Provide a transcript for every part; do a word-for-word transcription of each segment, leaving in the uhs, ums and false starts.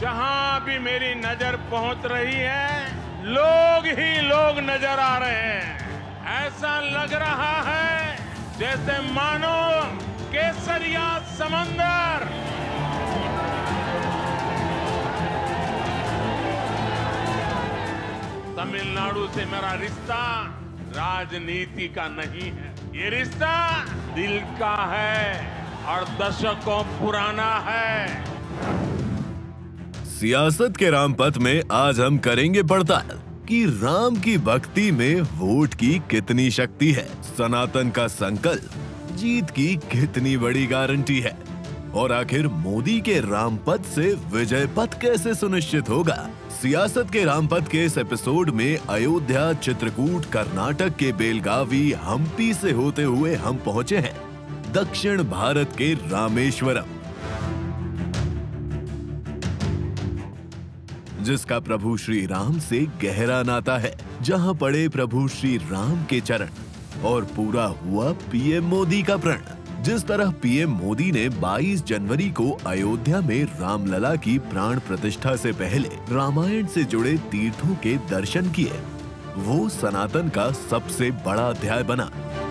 जहां भी मेरी नजर पहुंच रही है, लोग ही लोग नजर आ रहे हैं। ऐसा लग रहा है जैसे मानो केसरिया समंदर तमिलनाडु से मेरा रिश्ता राजनीति का नहीं है, ये रिश्ता दिल का है और दशकों पुराना है। सियासत के रामपथ में आज हम करेंगे पड़ताल कि राम की भक्ति में वोट की कितनी शक्ति है, सनातन का संकल्प जीत की कितनी बड़ी गारंटी है, और आखिर मोदी के रामपथ से विजय पथ कैसे सुनिश्चित होगा। सियासत के रामपथ के इस एपिसोड में अयोध्या, चित्रकूट, कर्नाटक के बेलगावी, हम्पी से होते हुए हम पहुंचे हैं दक्षिण भारत के रामेश्वरम, जिसका प्रभु श्री राम से गहरा नाता है, जहां पड़े प्रभु श्री राम के चरण और पूरा हुआ पीएम मोदी का प्रण। जिस तरह पीएम मोदी ने बाईस जनवरी को अयोध्या में रामलला की प्राण प्रतिष्ठा से पहले रामायण से जुड़े तीर्थों के दर्शन किए, वो सनातन का सबसे बड़ा अध्याय बना।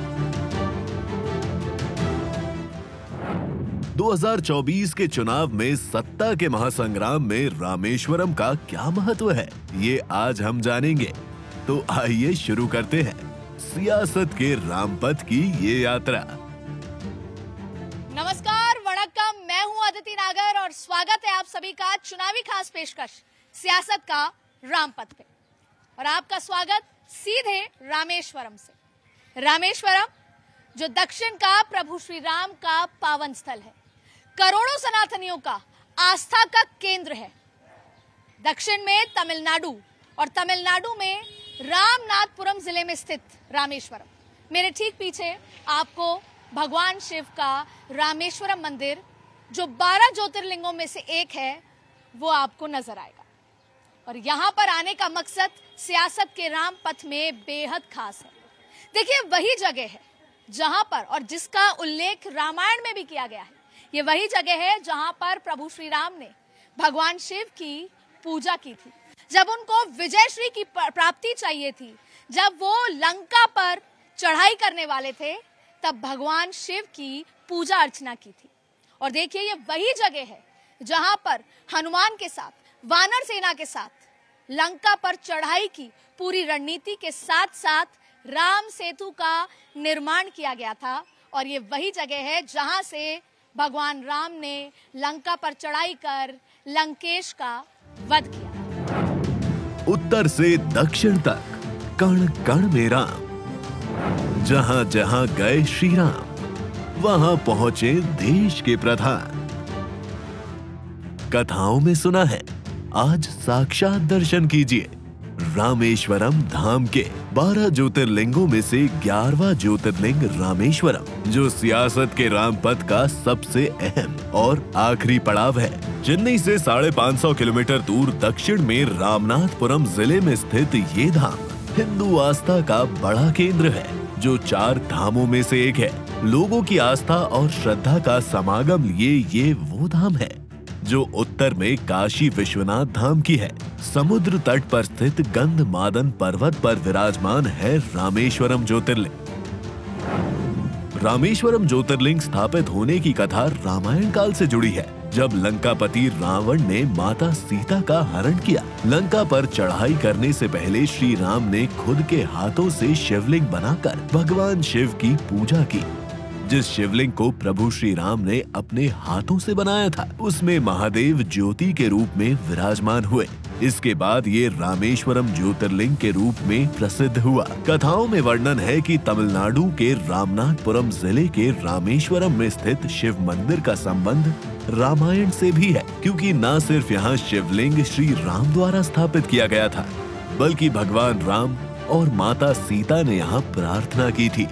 दो हज़ार चौबीस के चुनाव में सत्ता के महासंग्राम में रामेश्वरम का क्या महत्व है, ये आज हम जानेंगे। तो आइए शुरू करते हैं सियासत के रामपथ की ये यात्रा। नमस्कार, वणक्कम, मैं हूं अदिति नागर और स्वागत है आप सभी का चुनावी खास पेशकश सियासत का रामपथ पे। और आपका स्वागत सीधे रामेश्वरम से। रामेश्वरम जो दक्षिण का प्रभु श्री राम का पावन स्थल है, करोड़ों सनातनियों का आस्था का केंद्र है। दक्षिण में तमिलनाडु और तमिलनाडु में रामनाथपुरम जिले में स्थित रामेश्वरम। मेरे ठीक पीछे आपको भगवान शिव का रामेश्वरम मंदिर, जो बारह ज्योतिर्लिंगों में से एक है, वो आपको नजर आएगा। और यहाँ पर आने का मकसद सियासत के राम पथ में बेहद खास है। देखिए, वही जगह है जहाँ पर, और जिसका उल्लेख रामायण में भी किया गया है, ये वही जगह है जहाँ पर प्रभु श्री राम ने भगवान शिव की पूजा की थी। जब उनको विजय श्री की प्राप्ति चाहिए थी, जब वो लंका पर चढ़ाई करने वाले थे, तब भगवान शिव की पूजा अर्चना की थी। और देखिए, ये वही जगह है जहां पर हनुमान के साथ, वानर सेना के साथ लंका पर चढ़ाई की पूरी रणनीति के साथ साथ राम सेतु का निर्माण किया गया था। और ये वही जगह है जहां से भगवान राम ने लंका पर चढ़ाई कर लंकेश का वध किया। उत्तर से दक्षिण तक कण कण में राम, जहां जहां गए श्री राम, वहां पहुंचे देश के प्रधान। कथाओं में सुना है, आज साक्षात दर्शन कीजिए। रामेश्वरम धाम के बारह ज्योतिर्लिंगों में से ग्यारहवां ज्योतिर्लिंग रामेश्वरम, जो सियासत के रामपथ का सबसे अहम और आखिरी पड़ाव है। चेन्नई से साढ़े पांच सौ किलोमीटर दूर दक्षिण में रामनाथपुरम जिले में स्थित ये धाम हिंदू आस्था का बड़ा केंद्र है, जो चार धामों में से एक है। लोगों की आस्था और श्रद्धा का समागम लिए ये वो धाम है जो उत्तर में काशी विश्वनाथ धाम की है। समुद्र तट पर स्थित गंधमादन पर्वत पर विराजमान है रामेश्वरम ज्योतिर्लिंग। रामेश्वरम ज्योतिर्लिंग स्थापित होने की कथा रामायण काल से जुड़ी है, जब लंकापति रावण ने माता सीता का हरण किया। लंका पर चढ़ाई करने से पहले श्री राम ने खुद के हाथों से शिवलिंग बनाकर भगवान शिव की पूजा की। जिस शिवलिंग को प्रभु श्री राम ने अपने हाथों से बनाया था, उसमें महादेव ज्योति के रूप में विराजमान हुए। इसके बाद ये रामेश्वरम ज्योतिर्लिंग के रूप में प्रसिद्ध हुआ। कथाओं में वर्णन है कि तमिलनाडु के रामनाथपुरम जिले के रामेश्वरम में स्थित शिव मंदिर का संबंध रामायण से भी है, क्योंकि न सिर्फ यहाँ शिवलिंग श्री राम द्वारा स्थापित किया गया था, बल्कि भगवान राम और माता सीता ने यहाँ प्रार्थना की थी।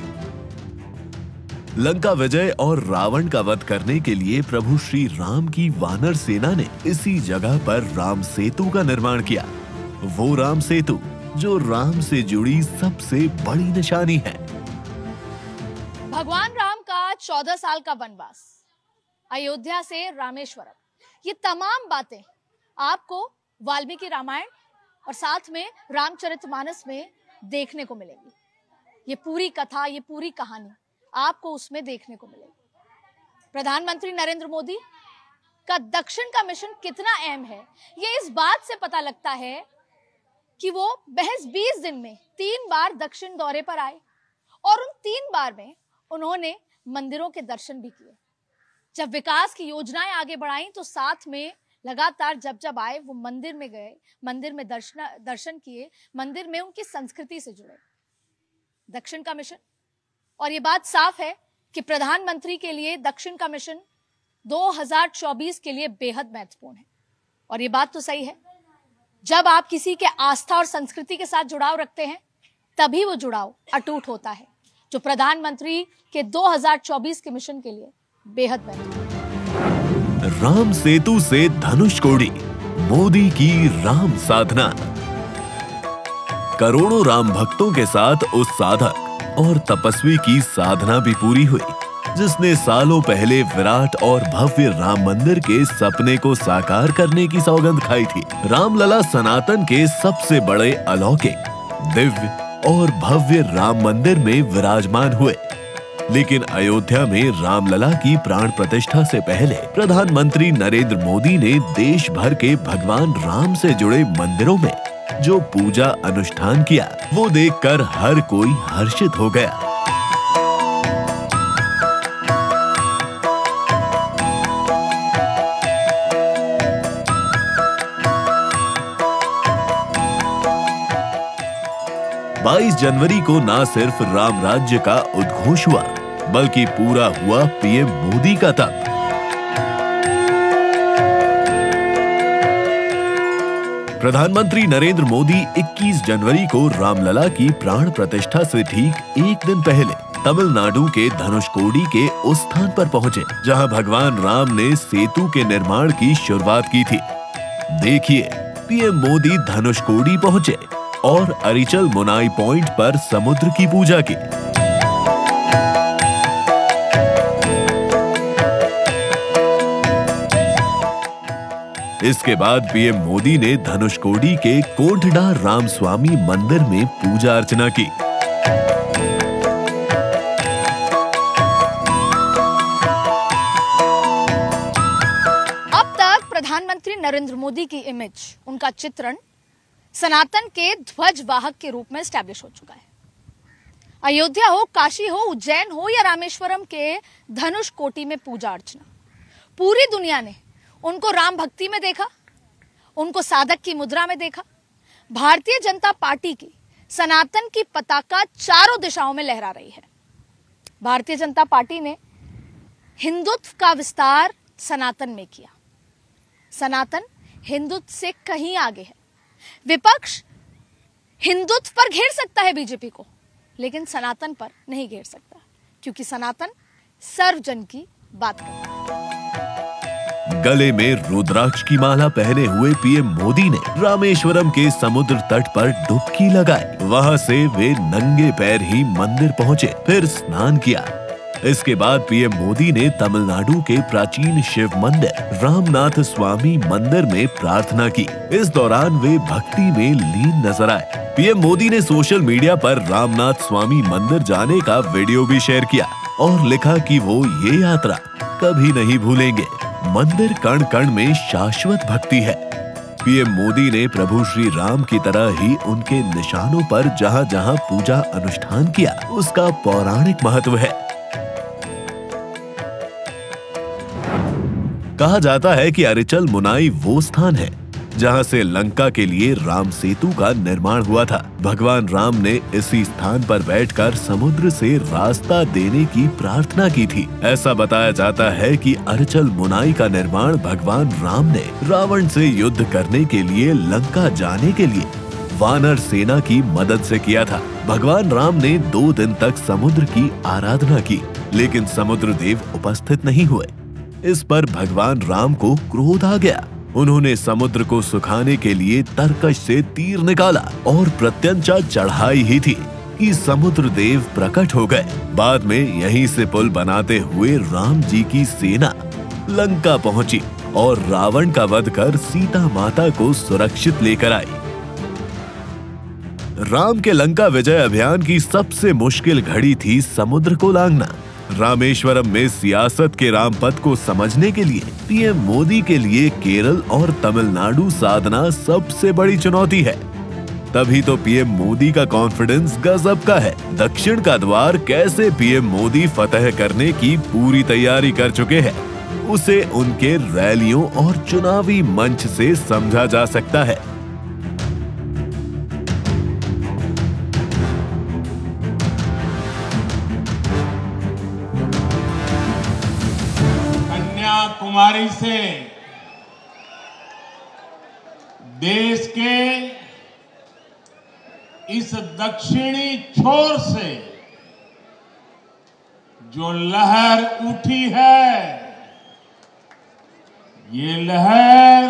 लंका विजय और रावण का वध करने के लिए प्रभु श्री राम की वानर सेना ने इसी जगह पर राम सेतु का निर्माण किया। वो राम सेतु जो राम से जुड़ी सबसे बड़ी निशानी है। भगवान राम का चौदह साल का वनवास, अयोध्या से रामेश्वरम, ये तमाम बातें आपको वाल्मीकि रामायण और साथ में रामचरितमानस में देखने को मिलेगी। ये पूरी कथा, ये पूरी कहानी आपको उसमें देखने को मिलेगी। प्रधानमंत्री नरेंद्र मोदी का दक्षिण का मिशन कितना अहम है, ये इस बात से पता लगता है कि वो महज बीस दिन में तीन बार दक्षिण दौरे पर आए और उन तीन बार में उन्होंने मंदिरों के दर्शन भी किए। जब विकास की योजनाएं आगे बढ़ाई तो साथ में लगातार जब जब आए वो मंदिर में गए, मंदिर में दर्शन दर्शन किए, मंदिर में उनकी संस्कृति से जुड़े। दक्षिण का मिशन, और ये बात साफ है कि प्रधानमंत्री के लिए दक्षिण का मिशन दो हज़ार चौबीस के लिए बेहद महत्वपूर्ण है। और ये बात तो सही है, जब आप किसी के आस्था और संस्कृति के साथ जुड़ाव रखते हैं तभी वो जुड़ाव अटूट होता है, जो प्रधानमंत्री के दो हज़ार चौबीस के मिशन के लिए बेहद महत्वपूर्ण है। राम सेतु से धनुषकोडी, मोदी की राम साधना। करोड़ों राम भक्तों के साथ उस साधक और तपस्वी की साधना भी पूरी हुई, जिसने सालों पहले विराट और भव्य राम मंदिर के सपने को साकार करने की सौगंध खाई थी। रामलला सनातन के सबसे बड़े अलौकिक, दिव्य और भव्य राम मंदिर में विराजमान हुए। लेकिन अयोध्या में रामलला की प्राण प्रतिष्ठा से पहले प्रधानमंत्री नरेंद्र मोदी ने देश भर के भगवान राम से जुड़े मंदिरों में जो पूजा अनुष्ठान किया, वो देखकर हर कोई हर्षित हो गया। बाईस जनवरी को न सिर्फ राम राज्य का उद्घोष हुआ, बल्कि पूरा हुआ पीएम मोदी का तप। प्रधानमंत्री नरेंद्र मोदी इक्कीस जनवरी को रामलला की प्राण प्रतिष्ठा से ठीक एक दिन पहले तमिलनाडु के धनुषकोडी के उस स्थान पर पहुंचे जहां भगवान राम ने सेतु के निर्माण की शुरुआत की थी। देखिए, पीएम मोदी धनुषकोडी पहुंचे और अरिचल मुनाई पॉइंट पर समुद्र की पूजा की। इसके बाद पीएम मोदी ने धनुषकोडी के कोंठडा रामस्वामी मंदिर में पूजा अर्चना की। अब तक प्रधानमंत्री नरेंद्र मोदी की इमेज, उनका चित्रण सनातन के ध्वज वाहक के रूप में स्टैब्लिश हो चुका है। अयोध्या हो, काशी हो, उज्जैन हो या रामेश्वरम के धनुषकोटी में पूजा अर्चना, पूरी दुनिया ने उनको राम भक्ति में देखा, उनको साधक की मुद्रा में देखा। भारतीय जनता पार्टी की सनातन की पताका चारों दिशाओं में लहरा रही है। भारतीय जनता पार्टी ने हिंदुत्व का विस्तार सनातन में किया। सनातन हिंदुत्व से कहीं आगे है। विपक्ष हिंदुत्व पर घेर सकता है बीजेपी को, लेकिन सनातन पर नहीं घेर सकता, क्योंकि सनातन सर्वजन की बात करता है। गले में रुद्राक्ष की माला पहने हुए पीएम मोदी ने रामेश्वरम के समुद्र तट पर डुबकी लगाई। वहां से वे नंगे पैर ही मंदिर पहुंचे, फिर स्नान किया। इसके बाद पीएम मोदी ने तमिलनाडु के प्राचीन शिव मंदिर रामनाथ स्वामी मंदिर में प्रार्थना की। इस दौरान वे भक्ति में लीन नजर आए। पीएम मोदी ने सोशल मीडिया पर रामनाथ स्वामी मंदिर जाने का वीडियो भी शेयर किया और लिखा कि वो ये यात्रा कभी नहीं भूलेंगे। मंदिर कण कण में शाश्वत भक्ति है। पीएम मोदी ने प्रभु श्री राम की तरह ही उनके निशानों पर जहां जहां पूजा अनुष्ठान किया, उसका पौराणिक महत्व है। कहा जाता है कि अरिचल मुनाई वो स्थान है जहां से लंका के लिए राम सेतु का निर्माण हुआ था। भगवान राम ने इसी स्थान पर बैठकर समुद्र से रास्ता देने की प्रार्थना की थी। ऐसा बताया जाता है कि अरिचल मुनाई का निर्माण भगवान राम ने रावण से युद्ध करने के लिए लंका जाने के लिए वानर सेना की मदद से किया था। भगवान राम ने दो दिन तक समुद्र की आराधना की, लेकिन समुद्र देव उपस्थित नहीं हुए। इस पर भगवान राम को क्रोध आ गया। उन्होंने समुद्र को सुखाने के लिए तरकश से तीर निकाला और प्रत्यंचा चढ़ाई ही थी कि समुद्र देव प्रकट हो गए। बाद में यहीं से पुल बनाते हुए राम जी की सेना लंका पहुंची और रावण का वध कर सीता माता को सुरक्षित लेकर आई। राम के लंका विजय अभियान की सबसे मुश्किल घड़ी थी समुद्र को लांघना। रामेश्वरम में सियासत के रामपथ को समझने के लिए पीएम मोदी के लिए केरल और तमिलनाडु साधना सबसे बड़ी चुनौती है। तभी तो पीएम मोदी का कॉन्फिडेंस गजब का है। दक्षिण का द्वार कैसे पीएम मोदी फतह करने की पूरी तैयारी कर चुके हैं, उसे उनके रैलियों और चुनावी मंच से समझा जा सकता है। कन्याकुमारी से देश के इस दक्षिणी छोर से जो लहर उठी है, ये लहर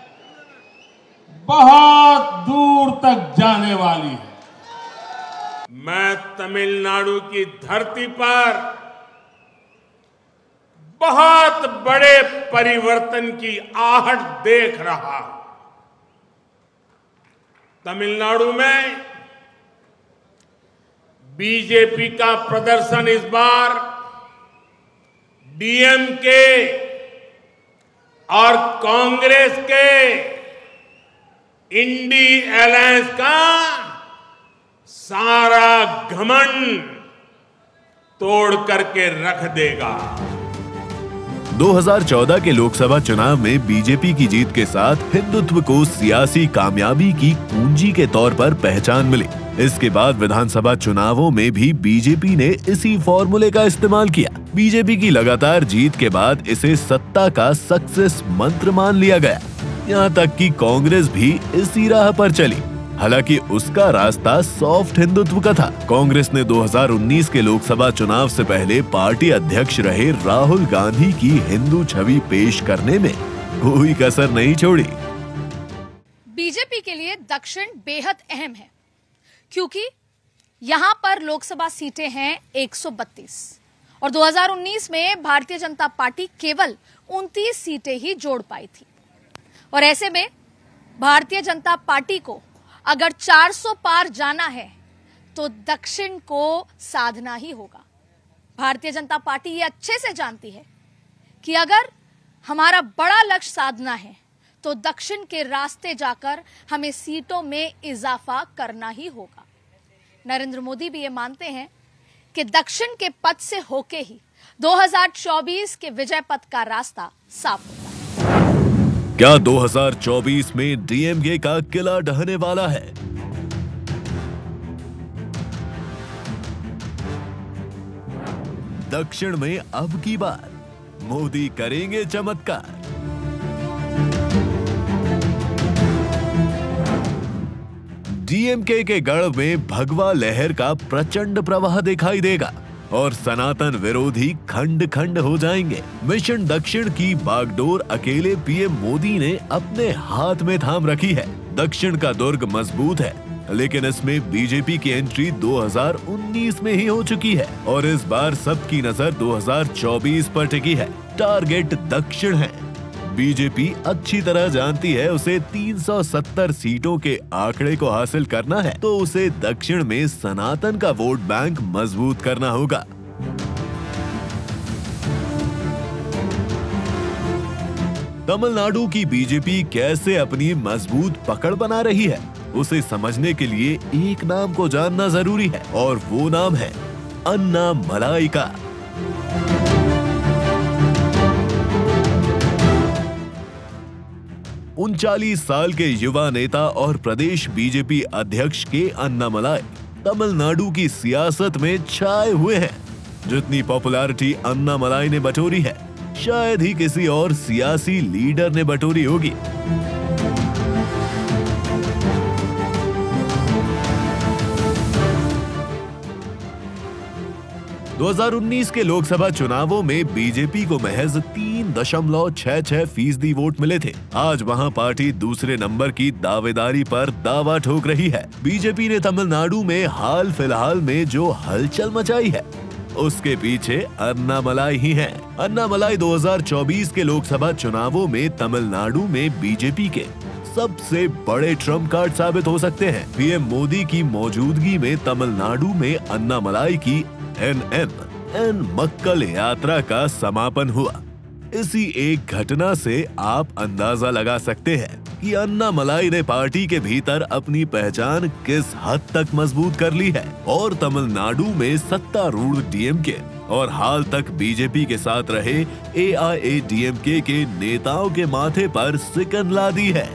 बहुत दूर तक जाने वाली है। मैं तमिलनाडु की धरती पर बहुत बड़े परिवर्तन की आहट देख रहा हूं। तमिलनाडु में बीजेपी का प्रदर्शन इस बार डीएमके और कांग्रेस के इंडी अलायंस का सारा घमंड तोड़ करके रख देगा। दो हज़ार चौदह के लोकसभा चुनाव में बीजेपी की जीत के साथ हिंदुत्व को सियासी कामयाबी की कुंजी के तौर पर पहचान मिली। इसके बाद विधानसभा चुनावों में भी बीजेपी ने इसी फॉर्मूले का इस्तेमाल किया। बीजेपी की लगातार जीत के बाद इसे सत्ता का सक्सेस मंत्र मान लिया गया। यहाँ तक कि कांग्रेस भी इसी राह पर चली। हालांकि उसका रास्ता सॉफ्ट हिंदुत्व का था। कांग्रेस ने दो हज़ार उन्नीस के लोकसभा चुनाव से पहले पार्टी अध्यक्ष रहे राहुल गांधी की हिंदू छवि पेश करने में कोई कसर नहीं छोड़ी। बीजेपी के लिए दक्षिण बेहद अहम है, क्योंकि यहाँ पर लोकसभा सीटें हैं एक सौ बत्तीस और दो हज़ार उन्नीस में भारतीय जनता पार्टी केवल उनतीस सीटें ही जोड़ पाई थी। और ऐसे में भारतीय जनता पार्टी को अगर चार सौ पार जाना है तो दक्षिण को साधना ही होगा। भारतीय जनता पार्टी ये अच्छे से जानती है कि अगर हमारा बड़ा लक्ष्य साधना है तो दक्षिण के रास्ते जाकर हमें सीटों में इजाफा करना ही होगा। नरेंद्र मोदी भी ये मानते हैं कि दक्षिण के पथ से होके ही दो हज़ार चौबीस के विजय पथ का रास्ता साफ होगा। क्या दो हज़ार चौबीस में डीएमके का किला ढहने वाला है? दक्षिण में अब की बार मोदी करेंगे चमत्कार। डीएमके के गढ़ में भगवा लहर का प्रचंड प्रवाह दिखाई देगा और सनातन विरोधी खंड खंड हो जाएंगे। मिशन दक्षिण की बागडोर अकेले पीएम मोदी ने अपने हाथ में थाम रखी है। दक्षिण का दुर्ग मजबूत है, लेकिन इसमें बीजेपी की एंट्री दो हज़ार उन्नीस में ही हो चुकी है और इस बार सबकी नजर दो हज़ार चौबीस पर टिकी है। टारगेट दक्षिण है। बीजेपी अच्छी तरह जानती है उसे तीन सौ सत्तर सीटों के आंकड़े को हासिल करना है, तो उसे दक्षिण में सनातन का वोट बैंक मजबूत करना होगा। तमिलनाडु की बीजेपी कैसे अपनी मजबूत पकड़ बना रही है, उसे समझने के लिए एक नाम को जानना जरूरी है और वो नाम है अन्नामलाई का। उनचालीस साल के युवा नेता और प्रदेश बीजेपी अध्यक्ष के अन्नामलाई तमिलनाडु की सियासत में छाए हुए हैं। जितनी पॉपुलैरिटी अन्नामलाई ने बटोरी है, शायद ही किसी और सियासी लीडर ने बटोरी होगी। दो हज़ार उन्नीस के लोकसभा चुनावों में बीजेपी को महज तीन दशमलव छह छह फीसदी वोट मिले थे। आज वहां पार्टी दूसरे नंबर की दावेदारी पर दावा ठोक रही है। बीजेपी ने तमिलनाडु में हाल फिलहाल में जो हलचल मचाई है, उसके पीछे अन्नामलाई ही है। अन्नामलाई दो हज़ार चौबीस के लोकसभा चुनावों में तमिलनाडु में बीजेपी के सबसे बड़े ट्रम्प कार्ड साबित हो सकते हैं। पीएम मोदी की मौजूदगी में तमिलनाडु में अन्नामलाई की एन एम एन मक्कल यात्रा का समापन हुआ। इसी एक घटना से आप अंदाजा लगा सकते हैं कि अन्नामलाई ने पार्टी के भीतर अपनी पहचान किस हद तक मजबूत कर ली है और तमिलनाडु में सत्तारूढ़ डीएमके और हाल तक बीजेपी के साथ रहे एआईएडीएमके के नेताओं के माथे पर सिकन ला दी है।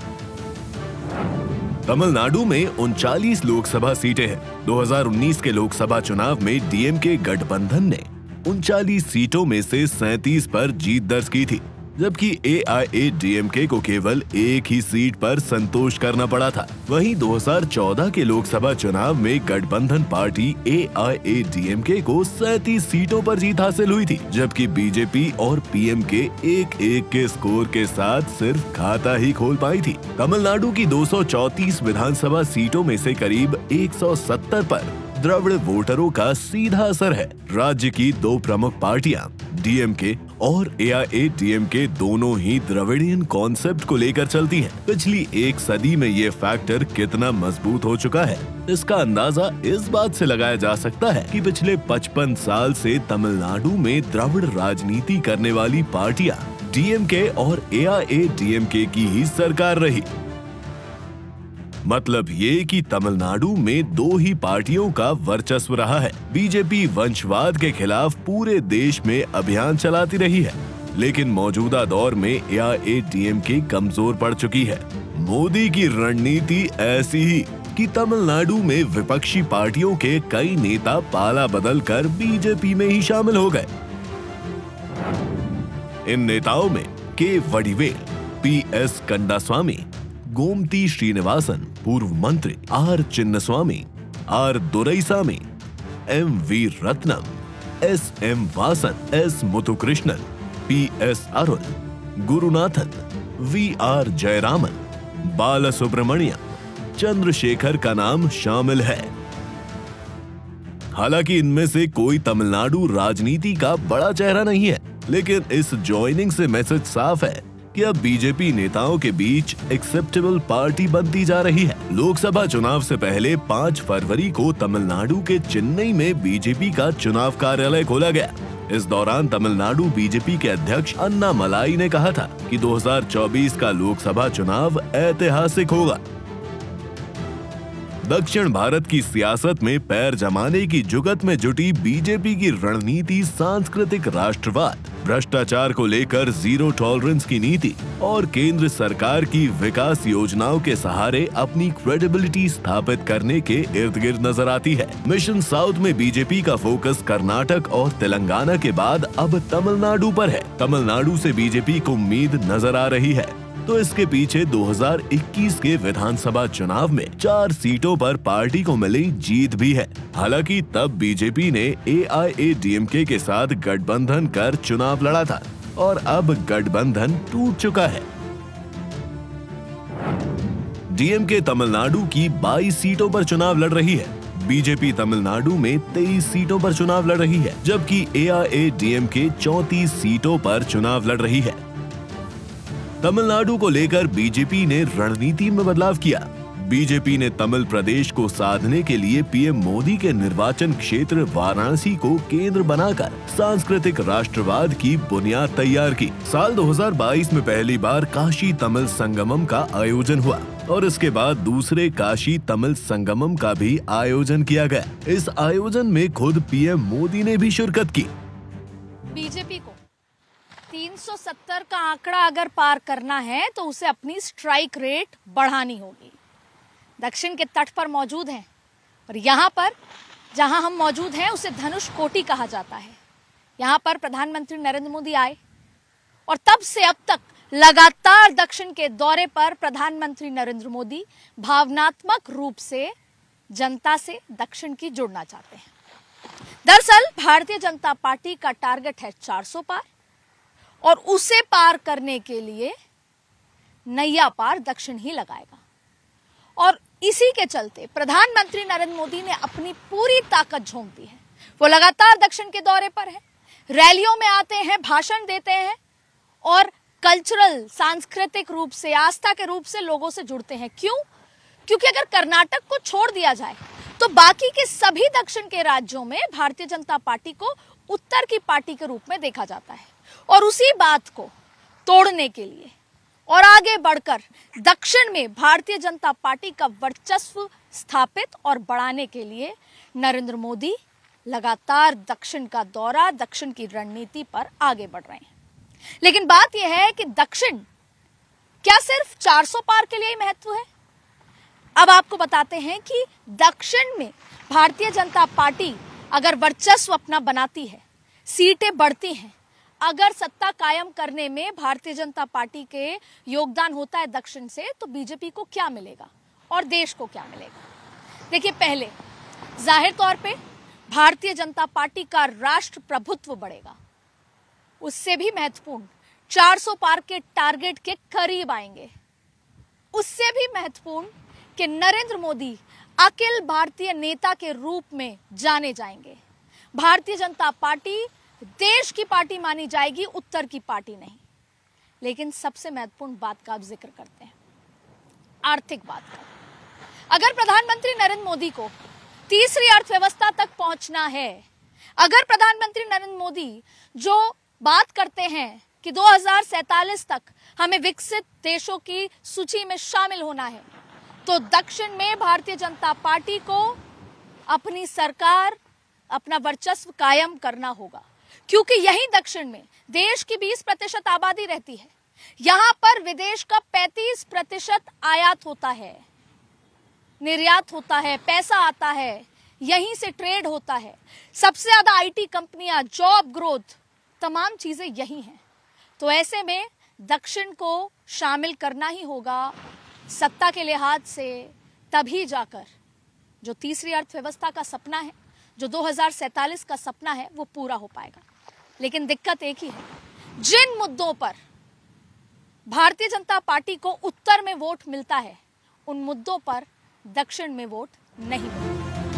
तमिलनाडु में उनचालीस लोकसभा सीटें हैं। दो हज़ार उन्नीस के लोकसभा चुनाव में डीएमके गठबंधन ने उनचालीस सीटों में से सैंतीस पर जीत दर्ज की थी, जबकि एआईएडीएमके को केवल एक ही सीट पर संतोष करना पड़ा था। वहीं दो हज़ार चौदह के लोकसभा चुनाव में गठबंधन पार्टी एआईएडीएमके को सैंतीस सीटों पर जीत हासिल हुई थी, जबकि बीजेपी और पीएमके एक एक के स्कोर के साथ सिर्फ खाता ही खोल पाई थी। तमिलनाडु की दो सौ चौंतीस विधानसभा सीटों में से करीब एक सौ सत्तर पर द्रविड़ वोटरों का सीधा असर है। राज्य की दो प्रमुख पार्टियां डीएमके और एआईएडीएमके दोनों ही द्रविडियन कॉन्सेप्ट को लेकर चलती हैं। पिछली एक सदी में ये फैक्टर कितना मजबूत हो चुका है, इसका अंदाजा इस बात से लगाया जा सकता है कि पिछले पचपन साल से तमिलनाडु में द्रविड़ राजनीति करने वाली पार्टियां डीएमके और एआईएडीएमके की ही सरकार रही। मतलब ये कि तमिलनाडु में दो ही पार्टियों का वर्चस्व रहा है। बीजेपी वंशवाद के खिलाफ पूरे देश में अभियान चलाती रही है, लेकिन मौजूदा दौर में एआईएडीएमके कमजोर पड़ चुकी है। मोदी की रणनीति ऐसी ही कि तमिलनाडु में विपक्षी पार्टियों के कई नेता पाला बदल कर बीजेपी में ही शामिल हो गए। इन नेताओं में K Vadivel, P S Kandaswamy, Gomathi Srinivasan, पूर्व मंत्री R Chinnaswamy, R Duraisamy, M V Ratnam, S M Vasan, S Muthukrishnan, P S Arul, Gurunathan, V R Jayaraman, Balasubramaniam, Chandrasekhar का नाम शामिल है। हालांकि इनमें से कोई तमिलनाडु राजनीति का बड़ा चेहरा नहीं है, लेकिन इस ज्वाइनिंग से मैसेज साफ है कि अब बीजेपी नेताओं के बीच एक्सेप्टेबल पार्टी बनती जा रही है। लोकसभा चुनाव से पहले पाँच फरवरी को तमिलनाडु के चेन्नई में बीजेपी का चुनाव कार्यालय खोला गया। इस दौरान तमिलनाडु बीजेपी के अध्यक्ष अन्नामलाई ने कहा था कि दो हज़ार चौबीस का लोकसभा चुनाव ऐतिहासिक होगा। दक्षिण भारत की सियासत में पैर जमाने की जुगत में जुटी बीजेपी की रणनीति सांस्कृतिक राष्ट्रवाद, भ्रष्टाचार को लेकर जीरो टॉलरेंस की नीति और केंद्र सरकार की विकास योजनाओं के सहारे अपनी क्रेडिबिलिटी स्थापित करने के इर्द गिर्द नजर आती है। मिशन साउथ में बीजेपी का फोकस कर्नाटक और तेलंगाना के बाद अब तमिलनाडु पर है। तमिलनाडु से बीजेपी को उम्मीद नजर आ रही है, तो इसके पीछे दो हज़ार इक्कीस के विधानसभा चुनाव में चार सीटों पर पार्टी को मिली जीत भी है। हालांकि तब बीजेपी ने एआईएडीएमके के साथ गठबंधन कर चुनाव लड़ा था और अब गठबंधन टूट चुका है। डीएमके तमिलनाडु की बाईस सीटों पर चुनाव लड़ रही है। बीजेपी तमिलनाडु में तेईस सीटों पर चुनाव लड़ रही है, जबकि एआईएडीएमके चौंतीस सीटों पर चुनाव लड़ रही है। तमिलनाडु को लेकर बीजेपी ने रणनीति में बदलाव किया। बीजेपी ने तमिल प्रदेश को साधने के लिए पीएम मोदी के निर्वाचन क्षेत्र वाराणसी को केंद्र बनाकर सांस्कृतिक राष्ट्रवाद की बुनियाद तैयार की। साल दो हज़ार बाईस में पहली बार काशी तमिल संगमम का आयोजन हुआ और इसके बाद दूसरे काशी तमिल संगमम का भी आयोजन किया गया। इस आयोजन में खुद पीएम मोदी ने भी शिरकत की। बीजेपी को तीन सौ सत्तर का आंकड़ा अगर पार करना है तो उसे अपनी स्ट्राइक रेट बढ़ानी होगी। दक्षिण के तट पर मौजूद हैं और यहाँ पर जहाँ हम मौजूद हैं उसे धनुष कोटि कहा जाता है। यहाँ पर प्रधानमंत्री नरेंद्र मोदी आए और तब से अब तक लगातार दक्षिण के दौरे पर प्रधानमंत्री नरेंद्र मोदी भावनात्मक रूप से जनता से दक्षिण की जुड़ना चाहते हैं। दरअसल भारतीय जनता पार्टी का टारगेट है चार सौ पार और उसे पार करने के लिए नैया पार दक्षिण ही लगाएगा। और इसी के चलते प्रधानमंत्री नरेंद्र मोदी ने अपनी पूरी ताकत झोंक दी है। वो लगातार दक्षिण के दौरे पर हैं, रैलियों में आते हैं, भाषण देते हैं और कल्चरल सांस्कृतिक रूप से, आस्था के रूप से लोगों से जुड़ते हैं। क्यों? क्योंकि अगर कर्नाटक को छोड़ दिया जाए तो बाकी के सभी दक्षिण के राज्यों में भारतीय जनता पार्टी को उत्तर की पार्टी के रूप में देखा जाता है। और उसी बात को तोड़ने के लिए और आगे बढ़कर दक्षिण में भारतीय जनता पार्टी का वर्चस्व स्थापित और बढ़ाने के लिए नरेंद्र मोदी लगातार दक्षिण का दौरा, दक्षिण की रणनीति पर आगे बढ़ रहे हैं। लेकिन बात यह है कि दक्षिण क्या सिर्फ चार सौ पार के लिए ही महत्व है? अब आपको बताते हैं कि दक्षिण में भारतीय जनता पार्टी अगर वर्चस्व अपना बनाती है, सीटें बढ़ती हैं, अगर सत्ता कायम करने में भारतीय जनता पार्टी के योगदान होता है दक्षिण से, तो बीजेपी को क्या मिलेगा और देश को क्या मिलेगा? देखिए, पहले जाहिर तौर पे भारतीय जनता पार्टी का राष्ट्र प्रभुत्व बढ़ेगा। उससे भी महत्वपूर्ण चार सौ पार के टारगेट के करीब आएंगे। उससे भी महत्वपूर्ण कि नरेंद्र मोदी अखिल भारतीय नेता के रूप में जाने जाएंगे। भारतीय जनता पार्टी देश की पार्टी मानी जाएगी, उत्तर की पार्टी नहीं। लेकिन सबसे महत्वपूर्ण बात का आप जिक्र करते हैं, आर्थिक बात का। अगर प्रधानमंत्री नरेंद्र मोदी को तीसरी अर्थव्यवस्था तक पहुंचना है, अगर प्रधानमंत्री नरेंद्र मोदी जो बात करते हैं कि दो हज़ार सैंतालीस तक हमें विकसित देशों की सूची में शामिल होना है, तो दक्षिण में भारतीय जनता पार्टी को अपनी सरकार, अपना वर्चस्व कायम करना होगा। क्योंकि यही दक्षिण में देश की बीस प्रतिशत आबादी रहती है। यहां पर विदेश का पैंतीस प्रतिशत आयात होता है, निर्यात होता है, पैसा आता है, यहीं से ट्रेड होता है। सबसे ज्यादा आईटी कंपनियां, जॉब ग्रोथ, तमाम चीजें यही हैं। तो ऐसे में दक्षिण को शामिल करना ही होगा सत्ता के लिहाज से, तभी जाकर जो तीसरी अर्थव्यवस्था का सपना है, जो दो हज़ार सैंतालीस का सपना है, वो पूरा हो पाएगा। लेकिन दिक्कत एक ही है, जिन मुद्दों पर भारतीय जनता पार्टी को उत्तर में वोट मिलता है, उन मुद्दों पर दक्षिण में वोट नहीं मिलता।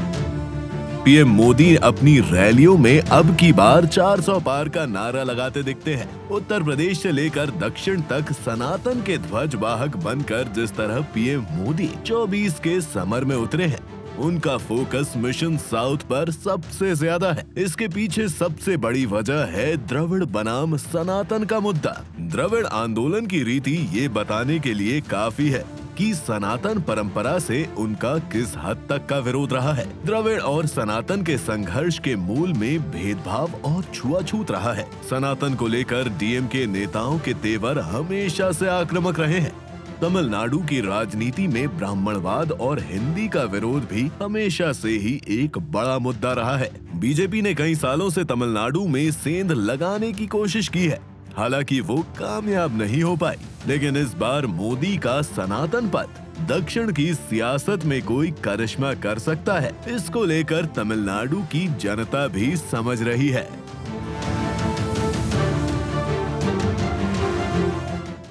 पीएम मोदी अपनी रैलियों में अब की बार चार सौ पार का नारा लगाते दिखते हैं। उत्तर प्रदेश से लेकर दक्षिण तक सनातन के ध्वज वाहक बनकर जिस तरह पीएम मोदी चौबीस के समर में उतरे हैं, उनका फोकस मिशन साउथ पर सबसे ज्यादा है। इसके पीछे सबसे बड़ी वजह है द्रविड़ बनाम सनातन का मुद्दा। द्रविड़ आंदोलन की रीति ये बताने के लिए काफी है कि सनातन परंपरा से उनका किस हद तक का विरोध रहा है। द्रविड़ और सनातन के संघर्ष के मूल में भेदभाव और छुआछूत रहा है। सनातन को लेकर डीएम के नेताओं के तेवर हमेशा से आक्रामक रहे हैं। तमिलनाडु की राजनीति में ब्राह्मणवाद और हिंदी का विरोध भी हमेशा से ही एक बड़ा मुद्दा रहा है। बीजेपी ने कई सालों से तमिलनाडु में सेंध लगाने की कोशिश की है, हालांकि वो कामयाब नहीं हो पाई। लेकिन इस बार मोदी का सनातन पथ दक्षिण की सियासत में कोई करिश्मा कर सकता है। इसको लेकर तमिलनाडु की जनता भी समझ रही है।